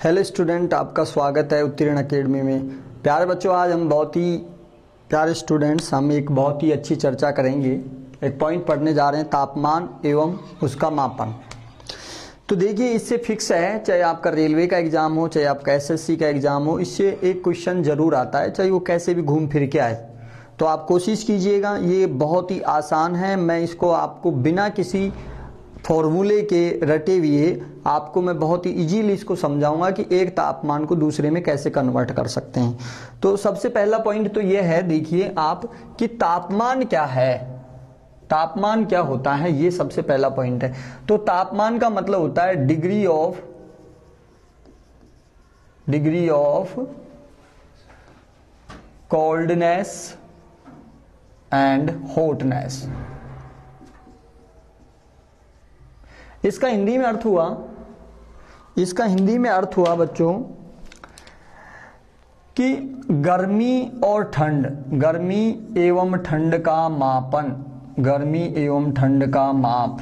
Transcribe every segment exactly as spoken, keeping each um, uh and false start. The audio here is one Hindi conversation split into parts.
हेलो स्टूडेंट, आपका स्वागत है उत्तीर्ण अकेडमी में। प्यारे बच्चों, आज हम बहुत ही प्यारे स्टूडेंट्स हम एक बहुत ही अच्छी चर्चा करेंगे। एक पॉइंट पढ़ने जा रहे हैं, तापमान एवं उसका मापन। तो देखिए, इससे फिक्स है, चाहे आपका रेलवे का एग्जाम हो, चाहे आपका एसएससी का एग्जाम हो, इससे एक क्वेश्चन जरूर आता है, चाहे वो कैसे भी घूम फिर के आए। तो आप कोशिश कीजिएगा, ये बहुत ही आसान है। मैं इसको आपको बिना किसी फॉर्मूले के रटे हुए आपको मैं बहुत ही इजीली इसको समझाऊंगा कि एक तापमान को दूसरे में कैसे कन्वर्ट कर सकते हैं। तो सबसे पहला पॉइंट तो यह है, देखिए आप, कि तापमान क्या है, तापमान क्या होता है, ये सबसे पहला पॉइंट है। तो तापमान का मतलब होता है degree of degree of coldness and hotness. इसका हिंदी में अर्थ हुआ इसका हिंदी में अर्थ हुआ बच्चों कि गर्मी और ठंड, गर्मी एवं ठंड का मापन, गर्मी एवं ठंड का माप,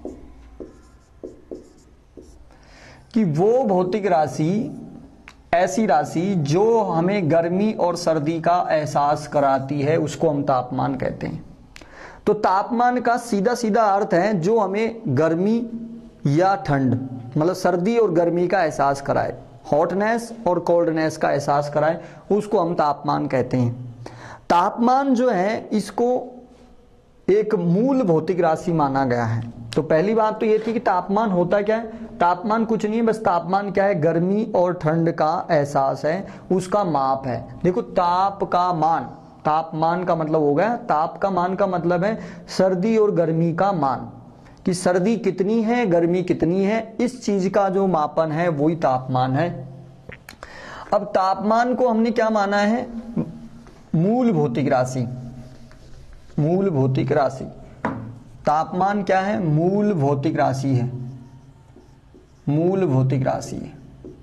कि वो भौतिक राशि, ऐसी राशि जो हमें गर्मी और सर्दी का एहसास कराती है, उसको हम तापमान कहते हैं। तो तापमान का सीधा सीधा अर्थ है जो हमें गर्मी या ठंड, मतलब सर्दी और गर्मी का एहसास कराए, हॉटनेस और कोल्डनेस का एहसास कराए, उसको हम तापमान कहते हैं। तापमान जो है, इसको एक मूल भौतिक राशि माना गया है। तो पहली बात तो ये थी कि तापमान होता क्या है। तापमान कुछ नहीं है, बस तापमान क्या है, गर्मी और ठंड का एहसास है, उसका माप है। देखो, ताप का मान, तापमान का मतलब हो गया, ताप का मान का मतलब है सर्दी और गर्मी का मान, कि सर्दी कितनी है, गर्मी कितनी है, इस चीज का जो मापन है वही तापमान है। अब तापमान को हमने क्या माना है, मूल भौतिक राशि, मूल भौतिक राशि। तापमान क्या है, मूल भौतिक राशि है, मूल भौतिक राशि है।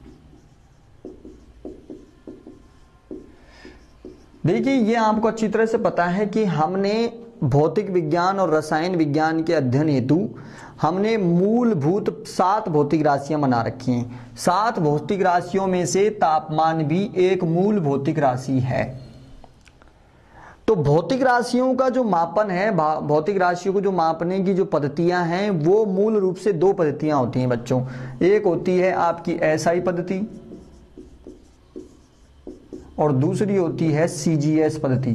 देखिए, ये आपको अच्छी तरह से पता है कि हमने भौतिक विज्ञान और रसायन विज्ञान के अध्ययन हेतु हमने मूलभूत सात भौतिक राशियां बना रखी हैं। सात भौतिक राशियों में से तापमान भी एक मूल भौतिक राशि है। तो भौतिक राशियों का जो मापन है, भौतिक राशियों को जो मापने की जो पद्धतियां हैं, वो मूल रूप से दो पद्धतियां होती हैं बच्चों। एक होती है आपकी एसआई पद्धति और दूसरी होती है सीजीएस पद्धति।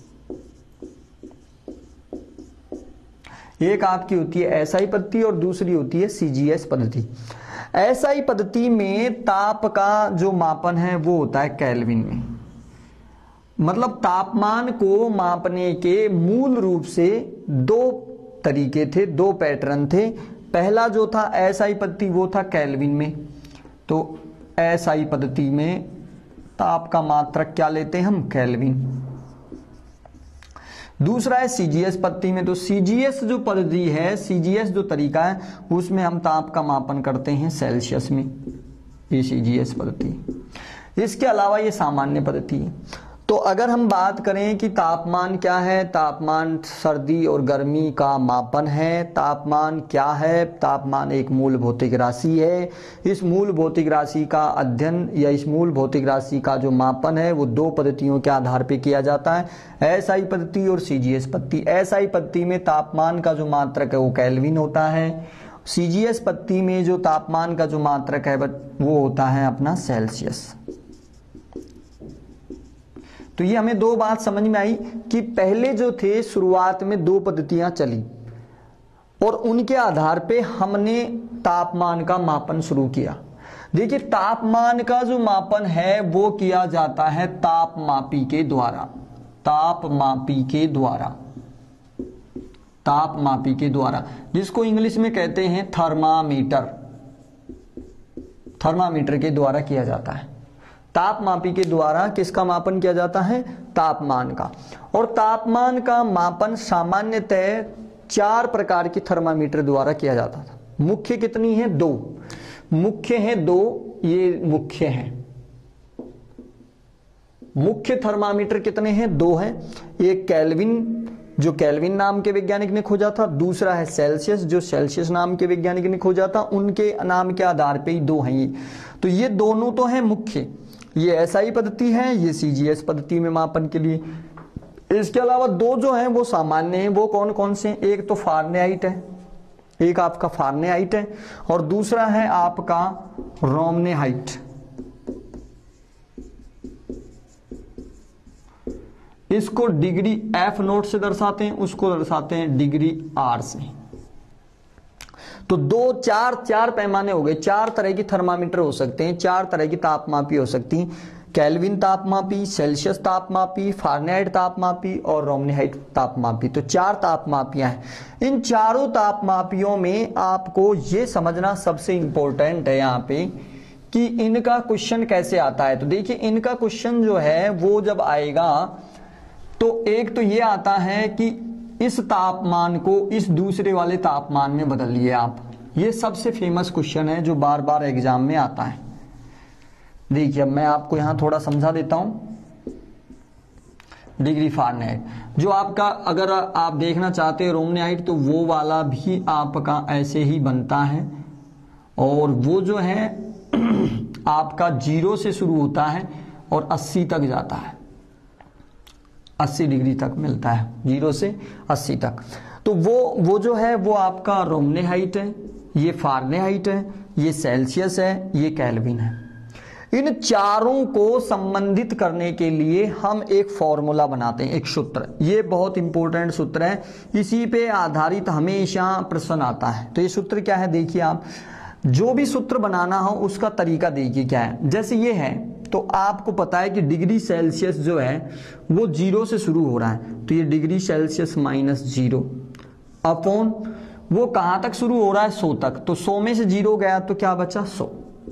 एक आपकी होती है एसआई पद्धति और दूसरी होती है सीजीएस पद्धति। एसआई पद्धति में ताप का जो मापन है वो होता है केल्विन में। मतलब तापमान को मापने के मूल रूप से दो तरीके थे, दो पैटर्न थे। पहला जो था एसआई पद्धति, वो था केल्विन में। तो एसआई पद्धति में ताप का मात्रक क्या लेते हैं हम, केल्विन। दूसरा है सीजीएस पद्धति में। तो सीजीएस जो पद्धति है, सीजीएस जो तरीका है, उसमें हम ताप का मापन करते हैं सेल्सियस में, ये सीजीएस पद्धति। इसके अलावा ये सामान्य पद्धति है। तो अगर हम बात करें कि तापमान क्या है, तापमान सर्दी और गर्मी का मापन है। तापमान क्या है, तापमान एक मूल भौतिक राशि है। इस मूल भौतिक राशि का अध्ययन या इस मूल भौतिक राशि का जो मापन है वो दो पद्धतियों के आधार पर किया जाता है, एसआई पद्धति और सीजीएस पद्धति। एसआई पद्धति में तापमान का जो मात्रक है वो केल्विन होता है। सीजीएस पद्धति में जो तापमान का जो मात्रक है वो होता है अपना सेल्सियस। तो ये हमें दो बात समझ में आई कि पहले जो थे, शुरुआत में दो पद्धतियां चली और उनके आधार पे हमने तापमान का मापन शुरू किया। देखिए, तापमान का जो मापन है वो किया जाता है तापमापी के द्वारा, तापमापी के द्वारा, तापमापी के द्वारा, जिसको इंग्लिश में कहते हैं थर्मामीटर। थर्मामीटर के द्वारा किया जाता है। तापमापी के द्वारा किसका मापन किया जाता है, तापमान का। और तापमान का मापन सामान्यतः चार प्रकार के थर्मामीटर द्वारा किया जाता था। मुख्य कितनी है, दो मुख्य है, दो ये मुख्य हैं। मुख्य थर्मामीटर कितने हैं, दो हैं। एक केल्विन, जो केल्विन नाम के वैज्ञानिक ने खोजा था, दूसरा है सेल्सियस, जो सेल्सियस नाम के वैज्ञानिक ने खोजा था। उनके नाम के आधार पे ही दो हैं ये। तो ये दोनों तो हैं मुख्य, ये एसआई पद्धति है, ये सीजीएस पद्धति में मापन के लिए। इसके अलावा दो जो हैं वो सामान्य हैं, वो कौन कौन से हैं? एक तो फारेनहाइट है, एक आपका फारेनहाइट है और दूसरा है आपका रोमनेहाइट। इसको डिग्री एफ नोट से दर्शाते हैं, उसको दर्शाते हैं डिग्री आर से। तो दो चार चार पैमाने हो गए, चार तरह की थर्मामीटर हो सकते हैं, चार तरह की तापमापी हो सकती हैं, केल्विन तापमापी, सेल्सियस तापमापी, फारेनहाइट तापमापी और रोमनेहाइट तापमापी। तो चार तापमापियां हैं। इन चारों तापमापियों में आपको ये समझना सबसे इंपॉर्टेंट है यहाँ पे कि इनका क्वेश्चन कैसे आता है। तो देखिए इनका क्वेश्चन जो है वो जब आएगा तो एक तो ये आता है कि इस तापमान को इस दूसरे वाले तापमान में बदलिए आप। ये सबसे फेमस क्वेश्चन है जो बार बार एग्जाम में आता है। देखिए अब मैं आपको यहां थोड़ा समझा देता हूं। डिग्री फारेनहाइट जो आपका, अगर आप देखना चाहते हैं रोमनेहाइट, तो वो वाला भी आपका ऐसे ही बनता है और वो जो है आपका जीरो से शुरू होता है और अस्सी तक जाता है, अस्सी डिग्री तक मिलता है, जीरो से अस्सी तक। तो वो वो जो है वो आपका रोमनेहाइट है, ये फारेनहाइट है, ये सेल्सियस है, ये केल्विन है। इन चारों को संबंधित करने के लिए हम एक फॉर्मूला बनाते हैं, एक सूत्र। ये बहुत इंपॉर्टेंट सूत्र है, इसी पे आधारित हमेशा प्रश्न आता है। तो ये सूत्र क्या है? देखिए आप जो भी सूत्र बनाना हो उसका तरीका देखिए क्या है। जैसे ये है तो आपको पता है कि डिग्री सेल्सियस जो है वो जीरो से शुरू हो रहा है, तो ये degree Celsius minus zero upon वो कहां तक शुरू हो रहा है? सौ तक। तो सौ में से जीरो गया तो क्या बचा? सौ।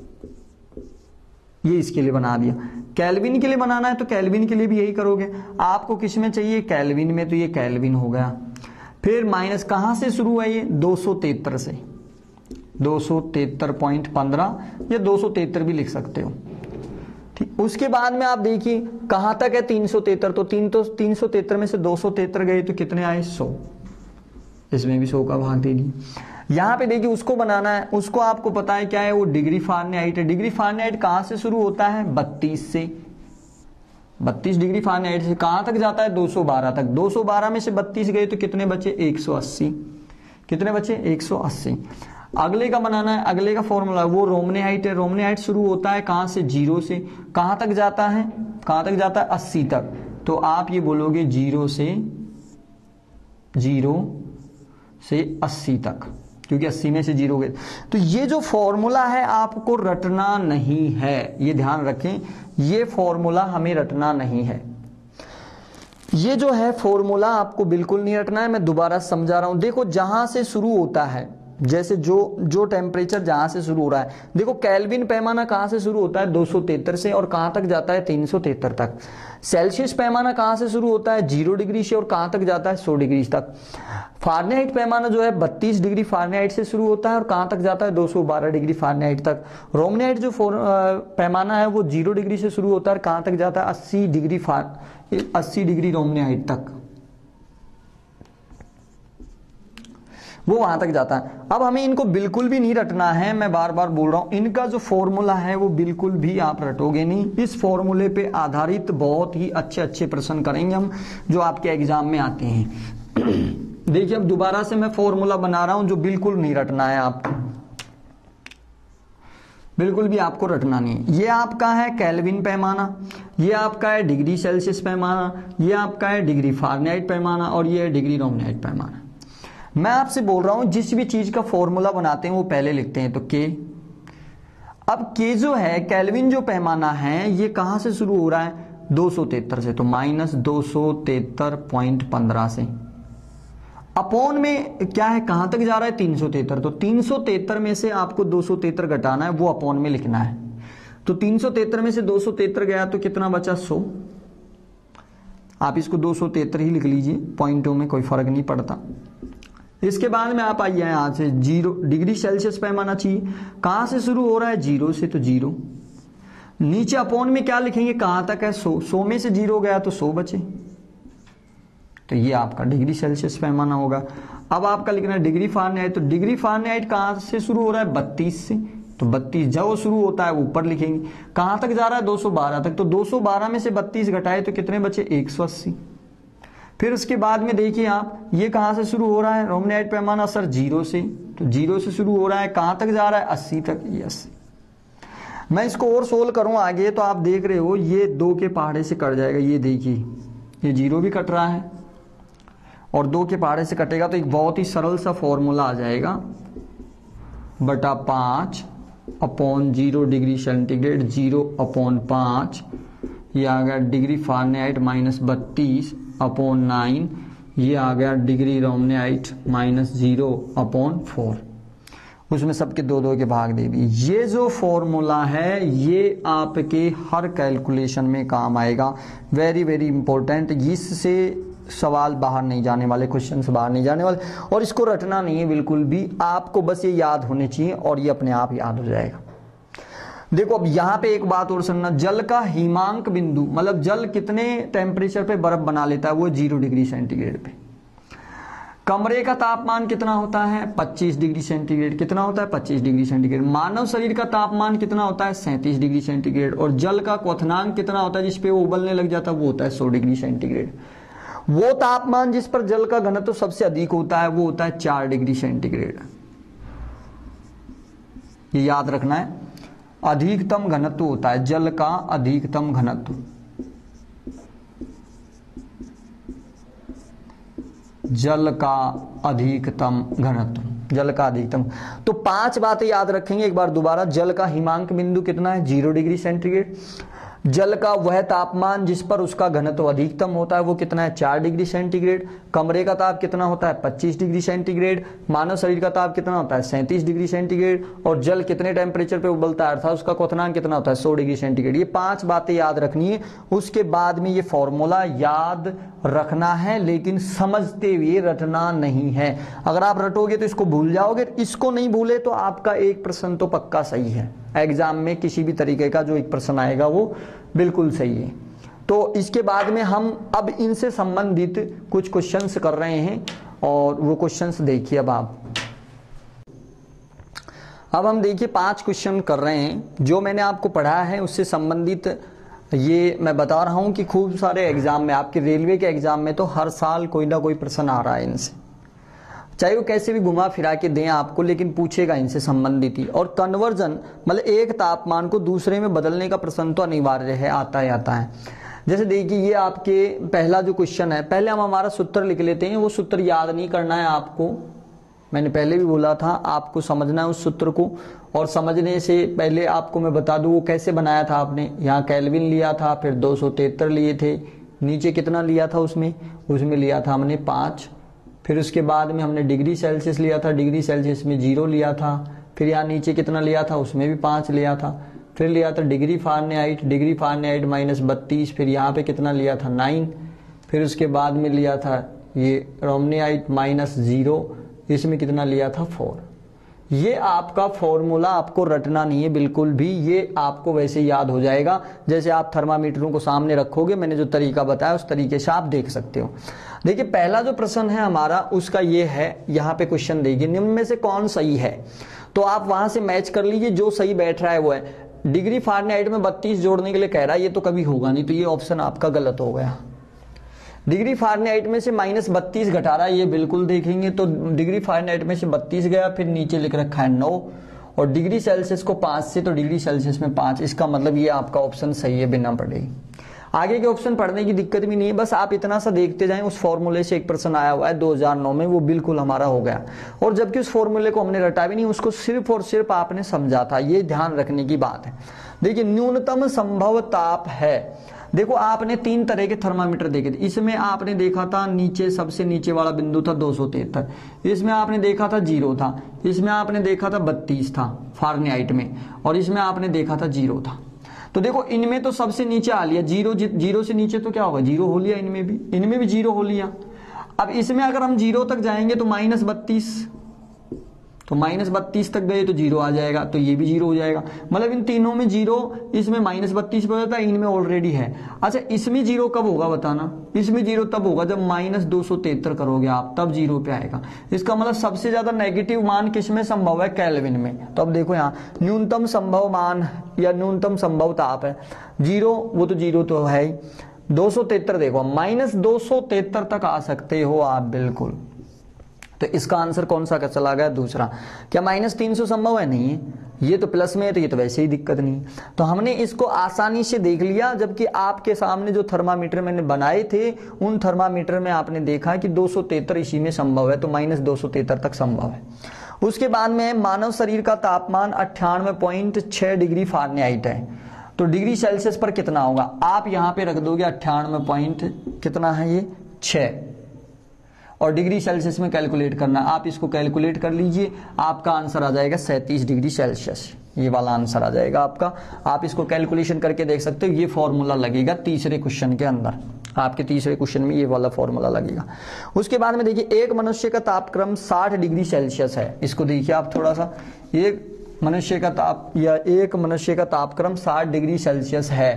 ये इसके लिए बना दिया। केल्विन के लिए बनाना है तो केल्विन के लिए भी यही करोगे। आपको किस में चाहिए? केल्विन में, तो ये केल्विन हो गया। फिर माइनस कहां से शुरू है? ये दो सौ तिहत्तर से, दो सौ तिहत्तर पॉइंट पंद्रह या दो सौ तिहत्तर भी लिख सकते हो। ठीक, उसके बाद में आप देखिए कहां तक है? तीन सौ तिहत्तर। तो तीन तो तीन सौ तिहत्तर में से दो सौ तिहत्तर गए तो कितने आए? सौ। इसमें भी सौ का भाग दे दिए। यहां पे देखिए उसको बनाना है, उसको आपको पता है क्या है? वो डिग्री फारेनहाइट है। डिग्री फारेनहाइट कहां से शुरू होता है? बत्तीस से। बत्तीस डिग्री फारेनहाइट से कहां तक जाता है? दो सौ बारह तक। दो सौ बारह में से बत्तीस गए तो कितने बचे? एक सौ अस्सी। कितने बचे? एक सौ अस्सी। अगले का बनाना है, अगले का फॉर्मूला वो रोमनेहाइट है। रोमनेहाइट शुरू होता है कहां से? जीरो से। कहां तक जाता है? कहां तक जाता है? अस्सी तक। तो आप ये बोलोगे जीरो से जीरो से अस्सी तक, क्योंकि अस्सी में से जीरो गए। तो ये जो फॉर्मूला है आपको रटना नहीं है, ये ध्यान रखें, ये फॉर्मूला हमें रटना नहीं है। ये जो है फॉर्मूला आपको बिल्कुल नहीं रटना है। मैं दोबारा समझा रहा हूं। देखो जहां से शुरू होता है, जैसे जो जो टेम्परेचर जहां से शुरू हो रहा है, देखो केल्विन पैमाना कहां से शुरू होता है? दो सौ तिहत्तर से और कहां तक जाता है? तीन सौ तिहत्तर तक। सेल्सियस पैमाना कहां से शुरू होता है? जीरो डिग्री से और कहां तक जाता है? सौ डिग्री तक। फारेनहाइट पैमाना जो है बत्तीस डिग्री फारेनहाइट से शुरू होता है और कहां तक जाता है? दो सौ बारह डिग्री फारेनहाइट तक। रोमनेहाइट जो पैमाना है वो जीरो डिग्री से शुरू होता है, कहां तक जाता है? अस्सी डिग्री फार अस्सी डिग्री रोमनेहाइट तक, वो वहां तक जाता है। अब हमें इनको बिल्कुल भी नहीं रटना है, मैं बार बार बोल रहा हूं। इनका जो फॉर्मूला है वो बिल्कुल भी आप रटोगे नहीं। इस फॉर्मूले पे आधारित बहुत ही अच्छे अच्छे प्रश्न करेंगे हम, जो आपके एग्जाम में आते हैं। देखिए अब दोबारा से मैं फॉर्मूला बना रहा हूं जो बिल्कुल नहीं रटना है आपको, बिल्कुल भी आपको रटना नहीं है। ये आपका है केल्विन पैमाना, ये आपका है डिग्री सेल्सियस पैमाना, ये आपका है डिग्री फारेनहाइट पैमाना और ये है डिग्री रोमनेहाइट पैमाना। मैं आपसे बोल रहा हूं जिस भी चीज का फॉर्मूला बनाते हैं वो पहले लिखते हैं, तो के। अब के जो है केल्विन जो पैमाना है ये कहां से शुरू हो रहा है? दो सौ तिहत्तर से, तो माइनस दो सौ तिहत्तर पॉइंट पंद्रह से। अपॉन में क्या है? कहां तक जा रहा है? तीन सौ तिहत्तर। तो तीन सौ तिहत्तर में से आपको दो सौ तिहत्तर घटाना है, वो अपॉन में लिखना है। तो तीन सौ तिहत्तर में से दो सौ तिहत्तर गया तो कितना बचा? सौ। आप इसको दो सौ तिहत्तर ही लिख लीजिए, पॉइंटों में कोई फर्क नहीं पड़ता। इसके बाद में आप आइए यहां से जीरो डिग्री सेल्सियस पैमाना चाहिए, कहां से शुरू हो रहा है? जीरो से, तो जीरो। नीचे अपॉन में क्या लिखेंगे? कहां तक है? सौ। सौ में से जीरो गया तो सौ बचे, तो ये आपका डिग्री सेल्सियस पैमाना होगा। अब आपका लिखना है डिग्री फारेनहाइट, तो डिग्री फारेनहाइट कहां से शुरू हो रहा है? बत्तीस से। तो बत्तीस जो शुरू होता है वो ऊपर लिखेंगे। कहां तक जा रहा है? दो सौ बारह तक। तो दो सौ बारह में से बत्तीस घटाए तो कितने बचे? एक सौ अस्सी। फिर उसके बाद में देखिए आप, ये कहां से शुरू हो रहा है? रोमनेट पैमाना सर जीरो से, तो जीरो से शुरू हो रहा है, कहां तक जा रहा है? अस्सी तक। ये अस्सी। मैं इसको और सोल्व करूं आगे तो आप देख रहे हो ये दो के पहाड़े से कट जाएगा। ये देखिए ये जीरो भी कट रहा है और दो के पहाड़े से कटेगा तो एक बहुत ही सरल सा फॉर्मूला आ जाएगा, बटा पांच upon zero degree centigrade, zero upon पांच, ये आ गया डिग्री फारेनहाइट माइनस बत्तीस अपॉन नाइन, ये आ गया डिग्री रोमनेहाइट माइनस जीरो अपॉन फोर। उसमें सबके दो दो के भाग दे दी। ये जो फॉर्मूला है ये आपके हर कैलकुलेशन में काम आएगा, वेरी वेरी इंपॉर्टेंट। इससे सवाल बाहर नहीं जाने वाले, क्वेश्चन बाहर नहीं जाने वाले, और इसको रटना नहीं है बिल्कुल भी, आपको बस ये याद होने चाहिए और ये अपने आप याद हो जाएगा। देखो अब यहां पे एक बात और सुनना, जल का हिमांक बिंदु मतलब जल कितने टेम्परेचर पे बर्फ बना लेता है? वो जीरो डिग्री सेंटीग्रेड पे। कमरे का तापमान कितना होता है? पच्चीस डिग्री सेंटीग्रेड। कितना होता है? पच्चीस डिग्री सेंटीग्रेड। मानव शरीर का तापमान कितना होता है? सैंतीस डिग्री सेंटीग्रेड। और जल का क्वथनांक कितना होता है जिसपे वो उबलने लग जाता है? वो होता है सौ डिग्री सेंटीग्रेड। वो तापमान जिस पर जल का घनत्व सबसे अधिक होता है वो होता है चार डिग्री सेंटीग्रेड। ये याद रखना है, अधिकतम घनत्व होता है जल का, अधिकतम घनत्व, जल का अधिकतम घनत्व, जल का अधिकतम। तो पांच बातें याद रखेंगे एक बार दोबारा। जल का हिमांक बिंदु कितना है? Zero degree centigrade. जल का वह तापमान जिस पर उसका घनत्व अधिकतम होता है वो कितना है? चार डिग्री सेंटीग्रेड। कमरे का ताप कितना होता है? पच्चीस डिग्री सेंटीग्रेड। मानव शरीर का ताप कितना होता है? सैंतीस डिग्री सेंटीग्रेड। और जल कितने टेम्परेचर पे उबलता है अर्थात उसका क्वथनांक कितना होता है? सौ डिग्री सेंटीग्रेड। ये पांच बातें याद रखनी है। उसके बाद में ये फॉर्मूला याद रखना है, लेकिन समझते हुए रटना नहीं है। अगर आप रटोगे तो इसको भूल जाओगे, इसको नहीं भूले तो आपका एक प्रश्न तो पक्का सही है। एग्जाम में किसी भी तरीके का जो एक प्रश्न आएगा वो बिल्कुल सही है। तो इसके बाद में हम अब इनसे संबंधित कुछ क्वेश्चंस कर रहे हैं और वो क्वेश्चंस देखिए। अब आप अब हम देखिए पांच क्वेश्चन कर रहे हैं जो मैंने आपको पढ़ा है उससे संबंधित। ये मैं बता रहा हूं कि खूब सारे एग्जाम में, आपके रेलवे के एग्जाम में तो हर साल कोई ना कोई प्रश्न आ रहा है इनसे, चाहे वो कैसे भी घुमा फिरा के दें आपको, लेकिन पूछेगा इनसे संबंधित ही। और कन्वर्जन मतलब एक तापमान को दूसरे में बदलने का प्रश्न तो अनिवार्य है, आता ही आता है। जैसे देखिए ये आपके पहला जो क्वेश्चन है, पहले हम हमारा सूत्र लिख लेते हैं। वो सूत्र याद नहीं करना है आपको, मैंने पहले भी बोला था, आपको समझना है उस सूत्र को। और समझने से पहले आपको मैं बता दूं वो कैसे बनाया था आपने। यहाँ केल्विन लिया था, फिर दो सौ तिहत्तर लिए थे, नीचे कितना लिया था उसमें उसमें लिया था हमने पाँच। फिर उसके बाद में हमने डिग्री सेल्सियस लिया था, डिग्री सेल्सियस में जीरो लिया था। फिर यहाँ नीचे कितना लिया था? उसमें भी पाँच लिया था। फिर लिया था degree Fahrenheit, degree Fahrenheit minus बत्तीस, फिर यहाँ पे कितना लिया था? नाइन। फिर उसके बाद में लिया था ये रोमनेहाइट माइनस जीरो, इसमें कितना लिया था? फोर। ये आपका फॉर्मूला आपको रटना नहीं है बिल्कुल भी, ये आपको वैसे याद हो जाएगा जैसे आप थर्मामीटरों को सामने रखोगे। मैंने जो तरीका बताया उस तरीके से आप देख सकते हो। देखिए पहला जो प्रश्न है हमारा उसका ये है, यहाँ पे क्वेश्चन देखिए, निम्न में से कौन सही है? तो आप वहां से मैच कर लीजिए, जो सही बैठ रहा है वो है। डिग्री फारेनहाइट में बत्तीस जोड़ने के लिए कह रहा है, ये तो कभी होगा नहीं, तो ये ऑप्शन आपका गलत हो गया। डिग्री फारेनहाइट में से माइनस बत्तीस घटा रहा है, ये बिल्कुल देखेंगे तो डिग्री फारेनहाइट में से बत्तीस गया, फिर नीचे लिख रखा है नौ, और डिग्री सेल्सियस को पांच से तो डिग्री सेल्सियस में पांच। इसका मतलब ये आपका ऑप्शन सही है बिना पढ़े। आगे के ऑप्शन पढ़ने की दिक्कत भी नहीं है, बस आप इतना सा देखते जाएं। उस फॉर्मूले से एक प्रश्न आया हुआ है दो हज़ार नौ में, वो बिल्कुल हमारा हो गया। और जबकि उस फॉर्मूले को हमने रटा भी नहीं, उसको सिर्फ और सिर्फ आपने समझा था, ये ध्यान रखने की बात है। देखिए न्यूनतम संभव ताप है, देखो आपने तीन तरह के थर्मामीटर देखे थे। इसमें आपने देखा था नीचे सबसे नीचे वाला बिंदु था दो सौ तिहत्तर, इसमें आपने देखा था जीरो था, इसमें आपने देखा था बत्तीस था फारेनहाइट में, और इसमें आपने देखा था जीरो था। तो देखो इनमें तो सबसे नीचे आ लिया जीरो, जीरो से नीचे तो क्या होगा? जीरो हो लिया, इनमें भी इनमें भी जीरो हो लिया। अब इसमें अगर हम जीरो तक जाएंगे तो माइनस बत्तीस, तो माइनस बत्तीस तक गए तो जीरो आ जाएगा, तो ये भी जीरो हो जाएगा। मतलब इन तीनों में जीरो, इसमें माइनस बत्तीस पे होता है, इनमें ऑलरेडी है। अच्छा इसमें जीरो कब होगा बताना, इसमें जीरो तब होगा जब माइनस दो सौ तिहत्तर करोगे आप, तब जीरो पे आएगा। इसका मतलब सबसे ज्यादा नेगेटिव मान किसमें संभव है, केल्विन में। तो अब देखो यहाँ न्यूनतम संभव मान या न्यूनतम संभव ताप है जीरो, वो तो जीरो तो है ही। दो सौ तिहत्तर देखो, माइनस दो सौ तिहत्तर तक आ सकते हो आप बिल्कुल। तो इसका आंसर कौन सा चला गया, दूसरा। क्या माइनस तीन सौ संभव है, नहीं है, ये तो प्लस में है, तो ये तो वैसे ही दिक्कत नहीं। तो हमने इसको आसानी से देख लिया, जबकि आपके सामने जो थर्मामीटर मैंने बनाए थे उन थर्मामीटर में आपने देखा कि दो सौ तिहत्तर इसी में संभव है, तो माइनस दो सौ तिहत्तर तक संभव है। उसके बाद में मानव शरीर का तापमान अट्ठानवे पॉइंट छह डिग्री फारेनहाइट है, तो डिग्री सेल्सियस पर कितना होगा। आप यहां पे रख दोगे अट्ठानवे पॉइंट कितना है ये छह, और डिग्री सेल्सियस में कैलकुलेट करना, आप इसको कैलकुलेट कर लीजिए, आपका आंसर आ जाएगा सैंतीस डिग्री सेल्सियस, ये वाला आंसर आ जाएगा आपका। आप इसको कैलकुलेशन करके देख सकते हो, ये फॉर्मूला लगेगा तीसरे क्वेश्चन के अंदर, आपके तीसरे क्वेश्चन में ये वाला फॉर्मूला लगेगा। उसके बाद में देखिए एक मनुष्य का तापक्रम साठ डिग्री सेल्सियस है, इसको देखिए आप थोड़ा सा, एक मनुष्य का ताप या एक मनुष्य का तापक्रम साठ डिग्री सेल्सियस है,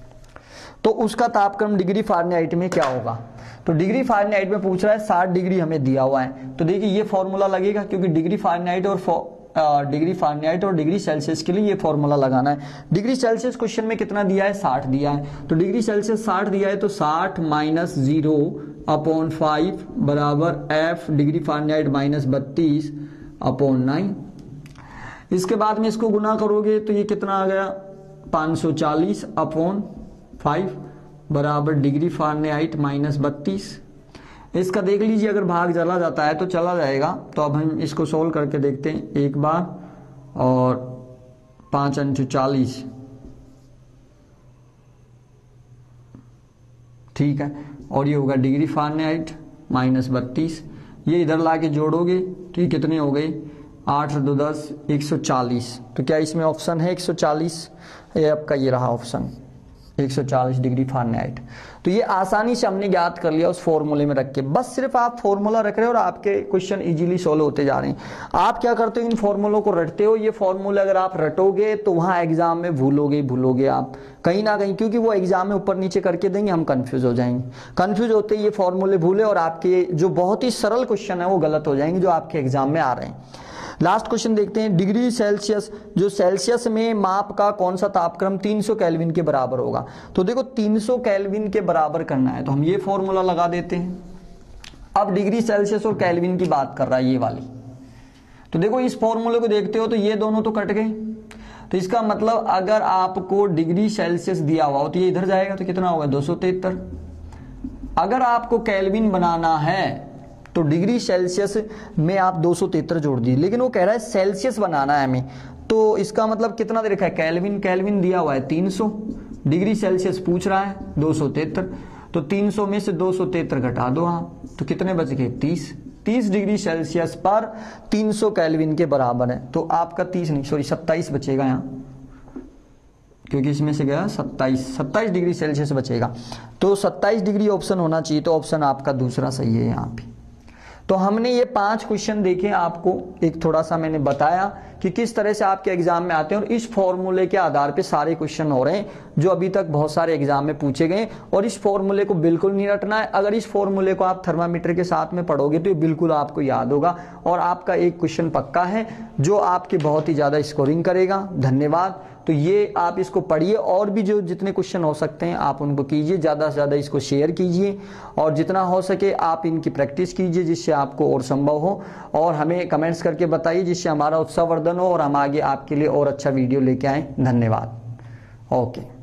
तो उसका तापक्रम डिग्री फारेनहाइट में क्या होगा। तो डिग्री फारेनहाइट में पूछ रहा है, साठ डिग्री हमें दिया हुआ है, तो देखिए ये फॉर्मूला लगेगा, क्योंकि डिग्री फारेनहाइट और डिग्री फारेनहाइट और डिग्री सेल्सियस के लिए ये फॉर्मूला लगाना है। डिग्री सेल्सियस क्वेश्चन में कितना दिया है, साठ दिया है, तो डिग्री सेल्सियस साठ दिया है, तो साठ माइनस जीरो अपॉन फाइव बराबर एफ डिग्री फारेनहाइट माइनस बत्तीस अपॉन नाइन। इसके बाद में इसको गुना करोगे तो ये कितना आ गया, पाँच सौ चालीस अपॉन फाइव बराबर डिग्री फारेनहाइट माइनस बत्तीस। इसका देख लीजिए, अगर भाग चला जाता है तो चला जाएगा। तो अब हम इसको सोल्व करके देखते हैं एक बार, और पाँच अंशु चालीस, ठीक है, और ये होगा डिग्री फारेनहाइट माइनस बत्तीस। ये इधर ला के जोड़ोगे तो ये कितने हो गए, आठ दो दस, एक सौ चालीस। तो क्या इसमें ऑप्शन है एक सौ चालीस, ये आपका ये रहा ऑप्शन एक सौ चालीस डिग्री फारेनहाइट। तो ये आसानी से हमने ज्ञात कर लिया उस फॉर्मूले में रख के, बस सिर्फ आप फॉर्मूला रख रहे हो और आपके क्वेश्चन इजीली सॉल्व होते जा रहे हैं। आप क्या करते हो, इन फॉर्मूलों को रटते हो। ये फॉर्मूले अगर आप रटोगे तो वहां एग्जाम में भूलोगे भूलोगे आप कहीं ना कहीं, क्योंकि वो एग्जाम में ऊपर नीचे करके देंगे, हम कंफ्यूज हो जाएंगे। कंफ्यूज होते ही ये फॉर्मूले भूले और आपके जो बहुत ही सरल क्वेश्चन है वो गलत हो जाएंगे, जो आपके एग्जाम में आ रहे हैं। लास्ट क्वेश्चन देखते हैं, डिग्री सेल्सियस, जो सेल्सियस में माप का कौन सा तापक्रम तीन सौ केल्विन के बराबर होगा। तो देखो तीन सौ केल्विन के बराबर करना है, तो हम ये फॉर्मूला लगा देते हैं। अब डिग्री सेल्सियस और केल्विन की बात कर रहा है ये वाली, तो देखो इस फॉर्मूले को देखते हो तो ये दोनों तो कट गए, तो इसका मतलब अगर आपको डिग्री सेल्सियस दिया हुआ हो तो ये इधर जाएगा, तो कितना होगा दो सौ तिहत्तर। अगर आपको केल्विन बनाना है तो डिग्री सेल्सियस में आप दो सौ तिहत्तर जोड़ दीजिए, लेकिन वो कह रहा है सेल्सियस बनाना है हमें, तो इसका मतलब कितना दे रखा है, केल्विन केल्विन दिया हुआ है तीन सौ, डिग्री सेल्सियस पूछ रहा है दो सौ तिहत्तर, तो तीन सौ में से दो सौ तिहत्तर घटा दो आप, तो कितने बच गए तीस। तीस डिग्री सेल्सियस पर तीन सौ केल्विन के बराबर है, तो आपका तीस नहीं सॉरी सत्ताईस बचेगा यहाँ, क्योंकि इसमें से गया सत्ताईस, सत्ताईस डिग्री सेल्सियस बचेगा, तो सत्ताईस डिग्री ऑप्शन होना चाहिए, तो ऑप्शन आपका दूसरा सही है यहाँ पे। तो हमने ये पांच क्वेश्चन देखे, आपको एक थोड़ा सा मैंने बताया कि किस तरह से आपके एग्जाम में आते हैं, और इस फॉर्मूले के आधार पे सारे क्वेश्चन हो रहे हैं जो अभी तक बहुत सारे एग्जाम में पूछे गए। और इस फॉर्मूले को बिल्कुल नहीं रटना है, अगर इस फॉर्मूले को आप थर्मामीटर के साथ में पढ़ोगे तो ये बिल्कुल आपको याद होगा, और आपका एक क्वेश्चन पक्का है जो आपके बहुत ही ज्यादा स्कोरिंग करेगा। धन्यवाद। तो ये आप इसको पढ़िए, और भी जो जितने क्वेश्चन हो सकते हैं आप उनको कीजिए, ज़्यादा से ज़्यादा इसको शेयर कीजिए, और जितना हो सके आप इनकी प्रैक्टिस कीजिए, जिससे आपको और संभव हो, और हमें कमेंट्स करके बताइए, जिससे हमारा उत्साहवर्धन हो और हम आगे आपके लिए और अच्छा वीडियो लेके आएँ। धन्यवाद। ओके।